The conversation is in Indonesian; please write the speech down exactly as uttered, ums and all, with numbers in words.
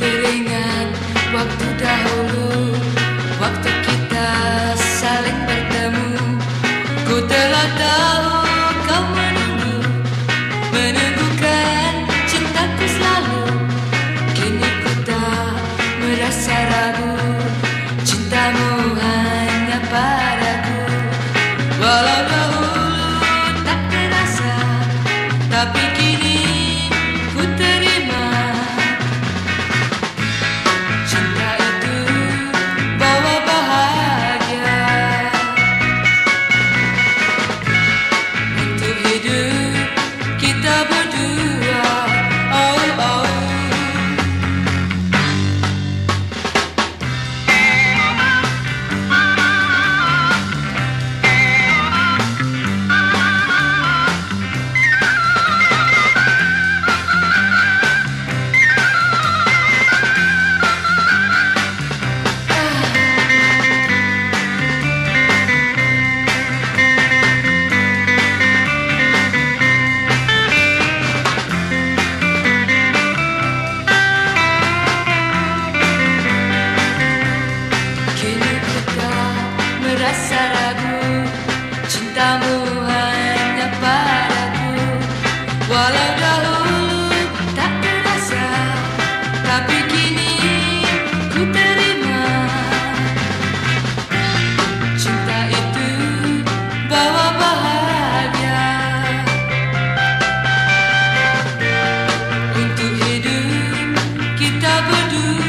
teringat waktu dahulu, waktu kita saling bertemu. Ku telah tahu kau menunggu, menunggukan cintaku selalu. Kini ku tak merasa ragu, cintamu hanya padaku. Walau dahulu tak terasa, tapi kini ku terima. Cinta itu bawa bahagia untuk hidup kita berdua. Oh, oh. Rasa ragu, cintamu hanya padaku. Walau dahulu tak terasa, tapi kini ku terima. Cinta itu bawa bahagia untuk hidup kita berdua.